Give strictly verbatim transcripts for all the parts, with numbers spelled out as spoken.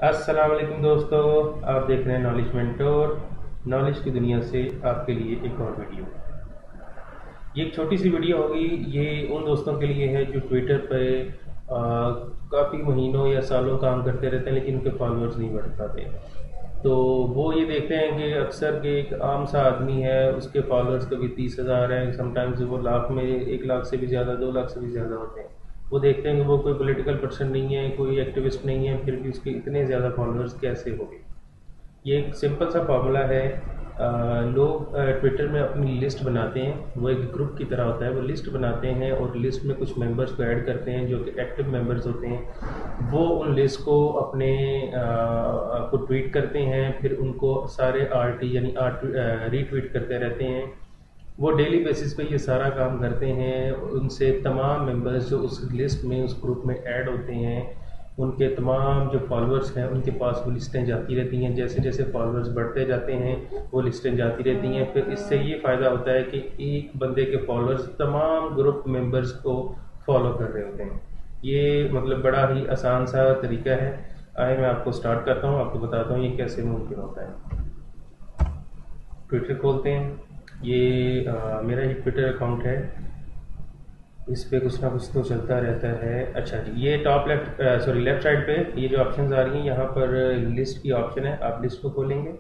अस्सलाम वालेकुम दोस्तों, आप देख रहे हैं नॉलेज मेंटोर। नॉलेज की दुनिया से आपके लिए एक और वीडियो। ये एक छोटी सी वीडियो होगी। ये उन दोस्तों के लिए है जो ट्विटर पे काफ़ी महीनों या सालों काम करते रहते हैं लेकिन उनके फॉलोअर्स नहीं बढ़ पाते। तो वो ये देखते हैं कि अक्सर के एक आम सा आदमी है, उसके फॉलोअर्स कभी तीस हज़ार हैं, समटाइम्स वो लाख में, एक लाख से भी ज़्यादा, दो लाख से भी ज़्यादा होते हैं। वो देखते हैं कि वो कोई पॉलिटिकल पर्सन नहीं है, कोई एक्टिविस्ट नहीं है, फिर भी उसके इतने ज़्यादा फॉलोअर्स कैसे हो गए। ये एक सिंपल सा फार्मूला है। अ, लोग ट्विटर में अपनी लिस्ट बनाते हैं, वो एक ग्रुप की तरह होता है। वो लिस्ट बनाते हैं और लिस्ट में कुछ मेंबर्स को ऐड करते हैं जो कि एक्टिव मेंबर्स होते हैं। वो उन लिस्ट को अपने अ, को ट्वीट करते हैं, फिर उनको सारे आर टी यानी आर रीट्वीट करते रहते हैं। वो डेली बेसिस पे ये सारा काम करते हैं। उनसे तमाम मेंबर्स जो उस लिस्ट में, उस ग्रुप में ऐड होते हैं, उनके तमाम जो फॉलोअर्स हैं उनके पास वो लिस्टें जाती रहती हैं। जैसे जैसे फॉलोअर्स बढ़ते जाते हैं वो लिस्टें जाती रहती हैं। फिर इससे ये फ़ायदा होता है कि एक बंदे के फॉलोअर्स तमाम ग्रुप मेंबर्स को फॉलो कर रहे होते हैं। ये मतलब बड़ा ही आसान सा तरीका है। आए मैं आपको स्टार्ट करता हूँ, आपको बताता हूँ ये कैसे मुमकिन होता है। ट्विटर खोलते हैं। ये आ, मेरा ही ट्विटर अकाउंट है, इस पे कुछ ना कुछ तो चलता रहता है। अच्छा जी, ये top left sorry left side पे ये जो ऑप्शंस आ रही हैं, यहाँ पर लिस्ट की ऑप्शन है। आप लिस्ट को खोलेंगे,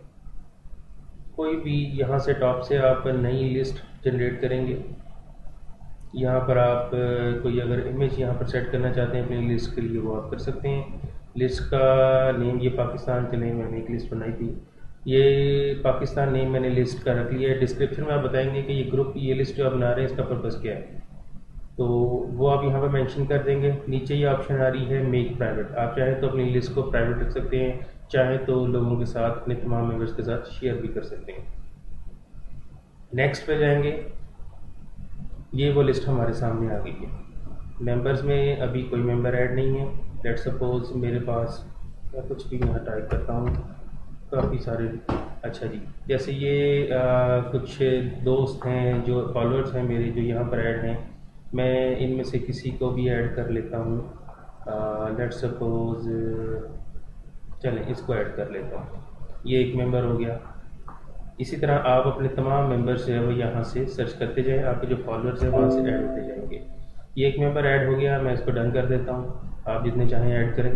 कोई भी यहाँ से टॉप से आप नई लिस्ट जनरेट करेंगे। यहाँ पर आप अ, कोई अगर इमेज यहाँ पर सेट करना चाहते हैं अपनी लिस्ट के लिए, वो आप कर सकते हैं। लिस्ट का नेम ये पाकिस्तान के लिए मैंने एक लिस्ट बनाई थी, ये पाकिस्तान नेम मैंने लिस्ट का रख लिया है। डिस्क्रिप्शन में आप बताएंगे कि ये ग्रुप, ये लिस्ट जो आप बना रहे हैं इसका पर्पज़ क्या है, तो वो आप यहाँ पर मेंशन कर देंगे। नीचे ये ऑप्शन आ रही है मेक प्राइवेट। आप चाहे तो अपनी लिस्ट को प्राइवेट रख सकते हैं, चाहे तो लोगों के साथ, अपने तमाम मेंबर्स के साथ शेयर भी कर सकते हैं। नेक्स्ट पे जाएंगे, ये वो लिस्ट हमारे सामने आ गई है। मेंबर्स में अभी कोई मेंबर ऐड नहीं है। लेट सपोज मेरे पास, मैं कुछ भी यहाँ टाइप करता हूँ, काफ़ी सारे। अच्छा जी, जैसे ये आ, कुछ दोस्त हैं जो फॉलोअर्स हैं मेरे, जो यहाँ पर ऐड हैं। मैं इनमें से किसी को भी ऐड कर लेता हूँ। लेट सपोज चलें इसको ऐड कर लेता हूँ, ये एक मेंबर हो गया। इसी तरह आप अपने तमाम मेंबर्स जो है वो यहाँ से सर्च करते जाएं, आपके जो फॉलोअर्स हैं वहाँ से ऐड होते जाएंगे। ये एक मेंबर ऐड हो गया, मैं इसको डन कर देता हूँ। आप जितने चाहें ऐड करें।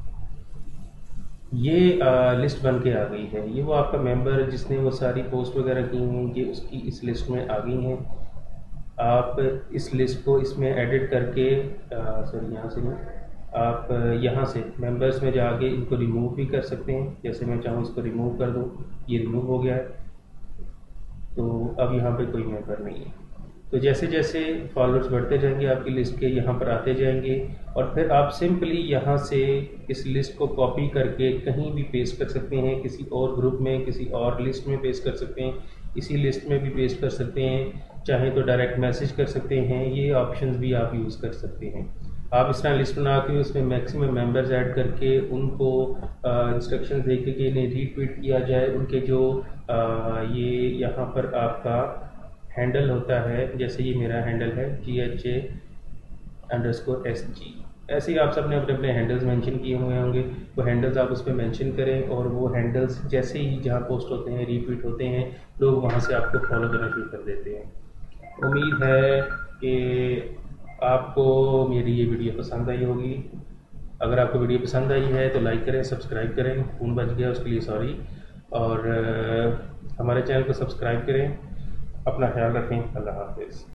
ये आ, लिस्ट बन के आ गई है। ये वो आपका मेंबर जिसने वो सारी पोस्ट वगैरह की हैं, ये उसकी इस लिस्ट में आ गई हैं। आप इस लिस्ट को इसमें एडिट करके, सॉरी यहाँ से नहीं, आप यहाँ से मेंबर्स में जाके इनको रिमूव भी कर सकते हैं। जैसे मैं चाहूँ इसको रिमूव कर दूँ, ये रिमूव हो गया है। तो अब यहाँ पे कोई मेंबर नहीं है। तो जैसे जैसे फॉलोअर्स बढ़ते जाएंगे आपकी लिस्ट के, यहाँ पर आते जाएंगे, और फिर आप सिंपली यहाँ से इस लिस्ट को कॉपी करके कहीं भी पेस्ट कर सकते हैं। किसी और ग्रुप में, किसी और लिस्ट में पेस्ट कर सकते हैं, इसी लिस्ट में भी पेस्ट कर सकते हैं, चाहे तो डायरेक्ट मैसेज कर सकते हैं। ये ऑप्शंस भी आप यूज़ कर सकते हैं। आप इस तरह लिस्ट बना के उसमें मैक्सिमम मेंबर्स ऐड करके उनको इंस्ट्रक्शन दे के कि इन्हें रीट्वीट किया जाए। उनके जो आ, ये यहाँ पर आपका हैंडल होता है, जैसे ये मेरा हैंडल है G H A underscore S G, ऐसे ही आप सब ने अपने अपने हैंडल्स मेंशन किए हुए होंगे। वो हैंडल्स आप उस पर मेंशन करें, और वो हैंडल्स जैसे ही जहाँ पोस्ट होते हैं, रीट्वीट होते हैं, लोग वहाँ से आपको फॉलो करना शुरू कर देते हैं। उम्मीद है कि आपको मेरी ये वीडियो पसंद आई होगी। अगर आपको वीडियो पसंद आई है तो लाइक करें, सब्सक्राइब करें। फ़ोन बच गया उसके लिए सॉरी। और अ, हमारे चैनल को सब्सक्राइब करें। अपना ख्याल रखें। अल्लाह हाफिज़।